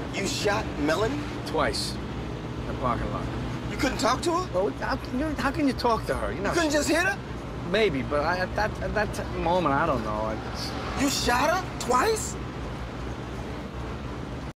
You shot Melanie? Twice. In the parking lot. You couldn't talk to her? Well, how can you talk to her? You know, You couldn't just hit her? maybe, but at that moment, I don't know. You shot her? Twice?